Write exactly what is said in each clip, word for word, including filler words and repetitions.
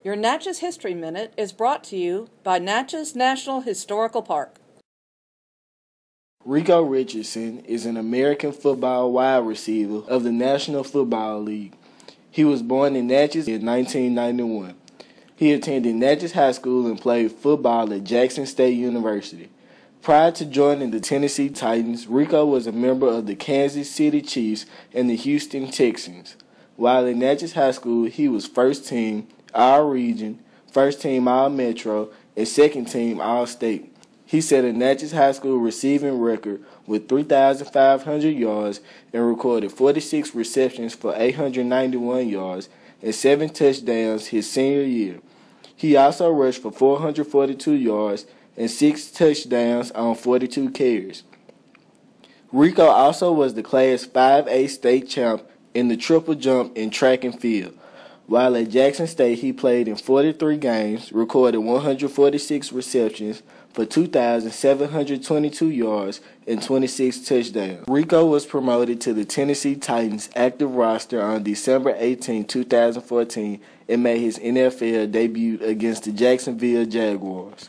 Your Natchez History Minute is brought to you by Natchez National Historical Park. Rico Richardson is an American football wide receiver of the National Football League. He was born in Natchez in nineteen ninety-one. He attended Natchez High School and played football at Jackson State University. Prior to joining the Tennessee Titans, Rico was a member of the Kansas City Chiefs and the Houston Texans. While at Natchez High School, he was first team All-Region, first team All-Metro, and second team All-State. He set a Natchez High School receiving record with three thousand five hundred yards and recorded forty-six receptions for eight hundred ninety-one yards and seven touchdowns his senior year. He also rushed for four hundred forty-two yards and six touchdowns on forty-two carries. Rico also was the Class five A state champ in the triple jump in track and field. While at Jackson State, he played in forty-three games, recorded one hundred forty-six receptions for two thousand seven hundred twenty-two yards and twenty-six touchdowns. Rico was promoted to the Tennessee Titans active roster on December eighteenth, two thousand fourteen, and made his N F L debut against the Jacksonville Jaguars.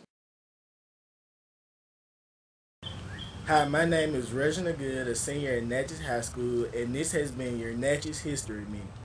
Hi, my name is Reginald Good, a senior at Natchez High School, and this has been your Natchez History Minute.